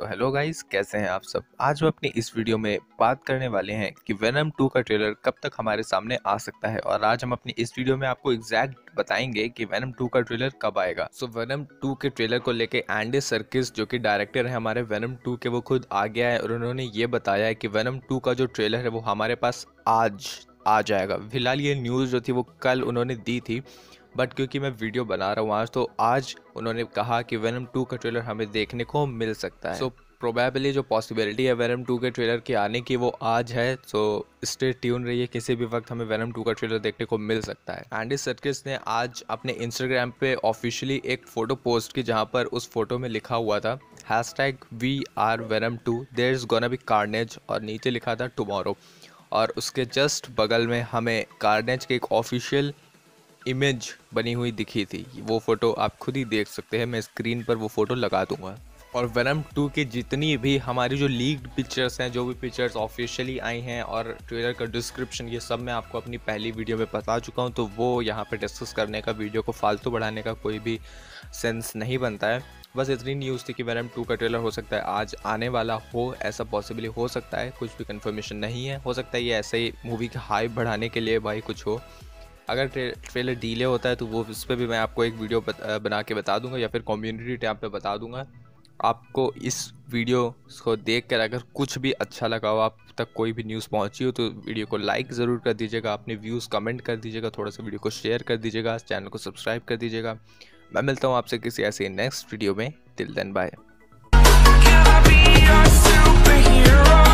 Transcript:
So hello guys, कैसे हैं आप सब। आज हम अपनी इस वीडियो में बात करने वाले हैं कि वेनम 2 का ट्रेलर कब तक हमारे सामने आ सकता है। और आज हम अपनी इस वीडियो में आपको एग्जैक्ट बताएंगे कि वेनम 2 का ट्रेलर कब आएगा। सो वेनम 2 के ट्रेलर को लेके एंडी सर्किस जो कि डायरेक्टर है हमारे वेनम 2 के, वो खुद आ गया है और उन्होंने ये बताया है कि वेनम 2 का जो ट्रेलर है वो हमारे पास आज आ जाएगा। फिलहाल ये न्यूज़ जो थी वो कल उन्होंने दी थी, बट क्योंकि मैं वीडियो बना रहा हूँ आज, तो आज उन्होंने कहा कि वेनम 2 का ट्रेलर हमें देखने को मिल सकता है। सो प्रोबेबली जो पॉसिबिलिटी है वेनम 2 के ट्रेलर के आने की वो आज है। सो स्टे ट्यून रहिए, किसी भी वक्त हमें वेनम 2 का ट्रेलर देखने को मिल सकता है। एंडी सर्किस ने आज अपने इंस्टाग्राम पे ऑफिशियली एक फ़ोटो पोस्ट की, जहाँ पर उस फोटो में लिखा हुआ था #VRVenom2 there is gonna be carnage, और नीचे लिखा था टुमारो। और उसके जस्ट बगल में हमें कार्नेज की एक ऑफिशियल इमेज बनी हुई दिखी थी। वो फ़ोटो आप खुद ही देख सकते हैं, मैं स्क्रीन पर वो फ़ोटो लगा दूंगा। और वेनम 2 की जितनी भी हमारी जो लीक्ड पिक्चर्स हैं, जो भी पिक्चर्स ऑफिशियली आई हैं और ट्रेलर का डिस्क्रिप्शन, ये सब मैं आपको अपनी पहली वीडियो में बता चुका हूँ, तो वो यहाँ पे डिस्कस करने का, वीडियो को फालतू बढ़ाने का कोई भी सेंस नहीं बनता है। बस इतनी न्यूज़ थी कि वेनम 2 का ट्रेलर हो सकता है आज आने वाला हो, ऐसा पॉसिबली हो सकता है, कुछ भी कंफर्मेशन नहीं है। हो सकता है ये ऐसे ही मूवी की हाइप बढ़ाने के लिए भाई कुछ हो। अगर ट्रेलर डिले होता है तो वो उस पर भी मैं आपको एक वीडियो बना के बता दूंगा, या फिर कम्युनिटी टैब पे बता दूंगा। आपको इस वीडियो को देख कर अगर कुछ भी अच्छा लगा हो, आप तक कोई भी न्यूज़ पहुंची हो, तो वीडियो को लाइक ज़रूर कर दीजिएगा, अपने व्यूज़ कमेंट कर दीजिएगा, थोड़ा सा वीडियो को शेयर कर दीजिएगा, चैनल को सब्सक्राइब कर दीजिएगा। मैं मिलता हूँ आपसे किसी ऐसे नेक्स्ट वीडियो में। Till then bye.